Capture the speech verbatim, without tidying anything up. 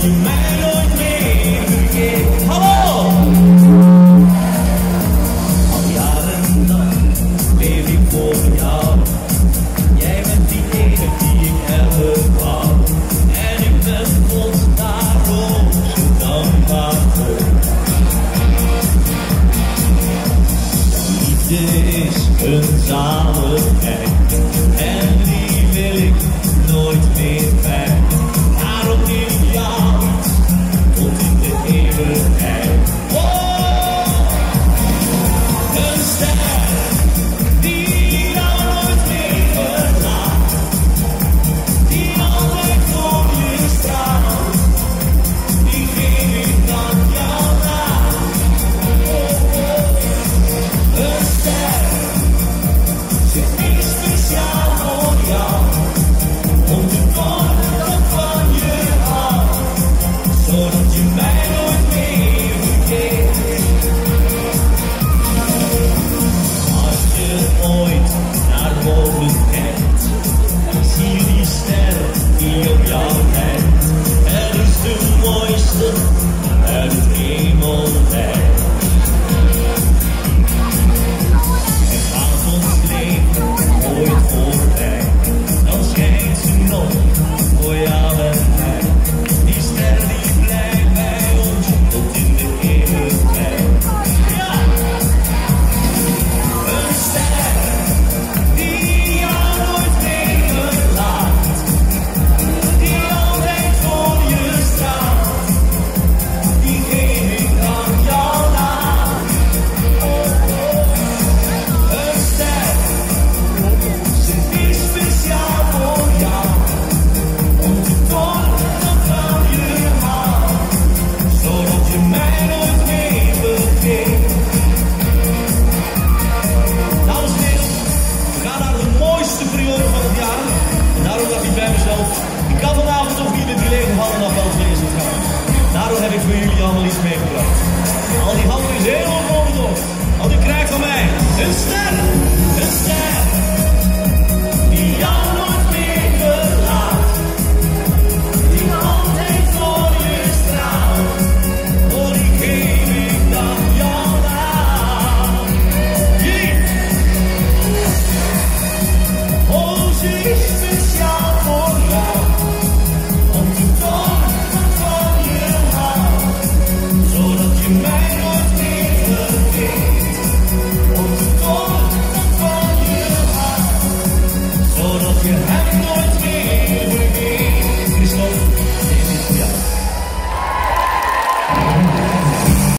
je mij nooit meer vergeet. Hallo! Al jaren lang leef ik voor jou. Jij bent die ene die ik hebben wou. En ik ben ons daarom zo dankbaar voor. Liefde is een zaligheid. En die wil ik nooit meer kwijt. Daarom neem ik jou tot in de eeuwigheid. Oh, een ster die jou nooit meer verlaat, die altijd voor je straalt, die geef ik aan jou na. Oh, oh, een ster, ze is speciaal voor jou. Om te tonen dat van je hou, zodat je mij nooit meer vergeet. Als je ooit naar boven kijkt, dan zie je die ster die op jou lijkt. Het is de mooiste uit het hemelrijk. En gaat ons leven ooit voorbij, dan schijnt ze nog voor jou en mij. Die ster die blijft bij ons tot in de eeuwigheid. Ja! Een ster die jou nooit meer verlaat, die altijd voor je straalt, die geef ik aan jou na. Oh, oh, een ster, ze is speciaal voor jou. Om te tonen dat van je hou, zodat je mij nooit meer vergeet. Dames en heren, we gaan naar de mooiste periode van het jaar. En daarom dacht ik bij mezelf, ik kan vanavond toch niet met die lege handen nog wel wezen gaan. Daarom heb ik voor jullie allemaal iets meegebracht. Al die handen is helemaal bovenop. Al die krijgt van mij een ster, een ster, die jou nooit